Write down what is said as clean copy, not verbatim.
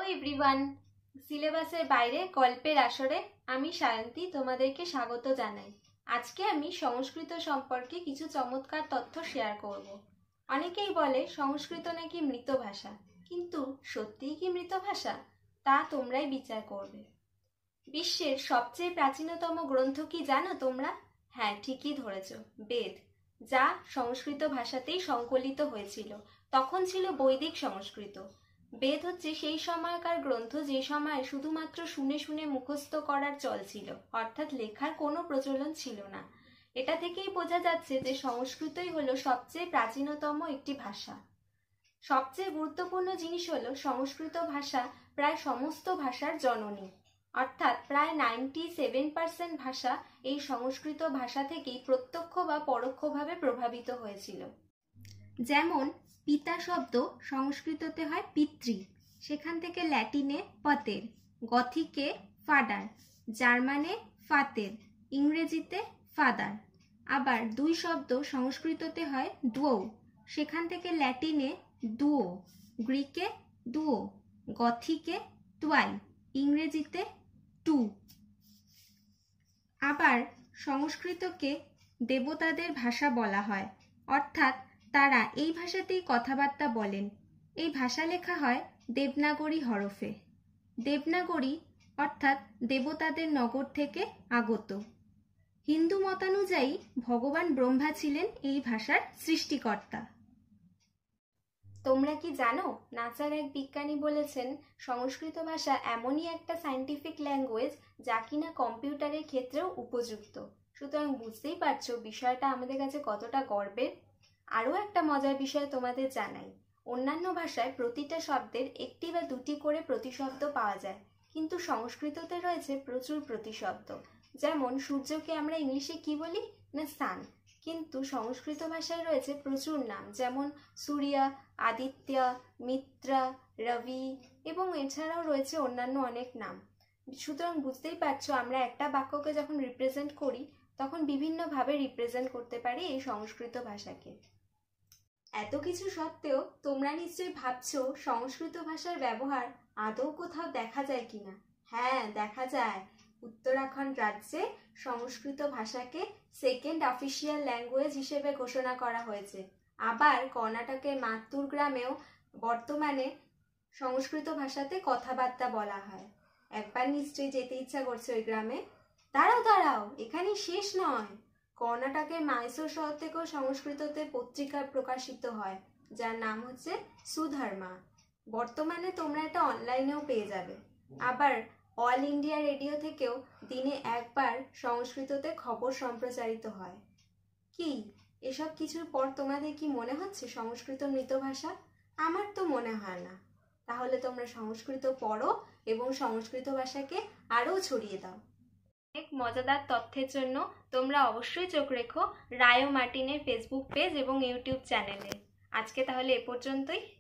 Everyone, সিলেবাসের বাইরে গল্পের আসরে আমি সায়ন্তী তোমাদেরকে স্বাগত জানাই। আজকে আমি সংস্কৃত সম্পর্কে কিছু চমৎকার তথ্য শেয়ার করব। অনেকেই বলে সংস্কৃত নাকি মৃত ভাষা, কিন্তু সত্যিই কি মৃত ভাষা তা তোমরাই বিচার করবে। বিশ্বের সবচেয়ে প্রাচীনতম গ্রন্থ কি জানো তোমরা? হ্যাঁ, ঠিকই ধরেছ, বেদ, যা সংস্কৃত ভাষাতেই সংকলিত হয়েছিল। তখন ছিল বৈদিক সংস্কৃত। বেদ হচ্ছে সেই সময়কার গ্রন্থ যে সময়ে শুধুমাত্র শুনে শুনে মুখস্থ করার চল ছিল, অর্থাৎ লেখার কোনো প্রচলন ছিল না। এটা থেকেই বোঝা যাচ্ছে যে সংস্কৃতই হলো সবচেয়ে প্রাচীনতম একটি ভাষা। সবচেয়ে গুরুত্বপূর্ণ জিনিস হলো সংস্কৃত ভাষা প্রায় সমস্ত ভাষার জননী, অর্থাৎ প্রায় 97% ভাষা এই সংস্কৃত ভাষা থেকেই প্রত্যক্ষ বা পরোক্ষভাবে প্রভাবিত হয়েছিল। যেমন পিতা শব্দ সংস্কৃততে হয় পিতৃ, সেখান থেকে ল্যাটিনে পতের, গথিকে ফাদার, জার্মানে ফাতের, ইংরেজিতে ফাদার। আবার দুই শব্দ সংস্কৃততে হয় ডুও, সেখান থেকে ল্যাটিনে ডুও, গ্রিকে ডুও, গথিকে টুয়াই, ইংরেজিতে টু। আবার সংস্কৃতকে দেবতাদের ভাষা বলা হয়, অর্থাৎ তারা এই ভাষাতেই কথাবার্তা বলেন। এই ভাষা লেখা হয় দেবনাগরী হরফে। দেবনাগরী অর্থাৎ দেবতাদের নগর থেকে আগত। হিন্দু মতানুযায়ী ভগবান ব্রহ্মা ছিলেন এই ভাষার সৃষ্টিকর্তা। তোমরা কি জানো, নাসার এক বিজ্ঞানী বলেছেন সংস্কৃত ভাষা এমনই একটা সায়েন্টিফিক ল্যাঙ্গুয়েজ যা কিনা কম্পিউটারের ক্ষেত্রেও উপযুক্ত। সুতরাং বুঝতেই পারছো বিষয়টা আমাদের কাছে কতটা গর্বের। আরও একটা মজার বিষয় তোমাদের জানাই, অন্যান্য ভাষায় প্রতিটা শব্দের একটি বা দুটি করে প্রতিশব্দ পাওয়া যায়, কিন্তু সংস্কৃততে রয়েছে প্রচুর প্রতিশব্দ। যেমন সূর্যকে আমরা ইংলিশে কি বলি না সান, কিন্তু সংস্কৃত ভাষায় রয়েছে প্রচুর নাম, যেমন সূর্যা, আদিত্যা, মিত্রা, রবি এবং এছাড়াও রয়েছে অন্যান্য অনেক নাম। সুতরাং বুঝতেই পারছো আমরা একটা বাক্যকে যখন রিপ্রেজেন্ট করি তখন বিভিন্নভাবে রিপ্রেজেন্ট করতে পারি এই সংস্কৃত ভাষাকে। এত কিছু সত্ত্বেও তোমরা নিশ্চয়ই ভাবছো সংস্কৃত ভাষার ব্যবহার আদৌ কোথাও দেখা যায় কিনা। হ্যাঁ, দেখা যায়। উত্তরাখণ্ড রাজ্যে সংস্কৃত ভাষাকে সেকেন্ড অফিসিয়াল ল্যাঙ্গুয়েজ হিসেবে ঘোষণা করা হয়েছে। আবার কর্ণাটকের মাত্তুর গ্রামেও বর্তমানে সংস্কৃত ভাষাতে কথাবার্তা বলা হয়। একবার নিশ্চয়ই যেতে ইচ্ছা করছে ওই গ্রামে। দাঁড়াও, এখানেই শেষ নয়। কর্ণাটকের মাইসোর শহর থেকেও সংস্কৃততে পত্রিকা প্রকাশিত হয়, যার নাম হচ্ছে সুধর্মা। বর্তমানে তোমরা এটা অনলাইনেও পেয়ে যাবে। আবার অল ইন্ডিয়া রেডিও থেকেও দিনে একবার সংস্কৃততে খবর সম্প্রচারিত হয়। কি এসব কিছুর পর তোমাদের কি মনে হচ্ছে সংস্কৃত মৃত ভাষা? আমার তো মনে হয় না। তাহলে তোমরা সংস্কৃত পড়ো এবং সংস্কৃত ভাষাকে আরও ছড়িয়ে দাও। অনেক মজাদার তথ্যের জন্য তোমরা অবশ্যই চোখ রেখো রায়ো মার্টিনের ফেসবুক পেজ এবং ইউটিউব চ্যানেলে। আজকে তাহলে এ পর্যন্তই।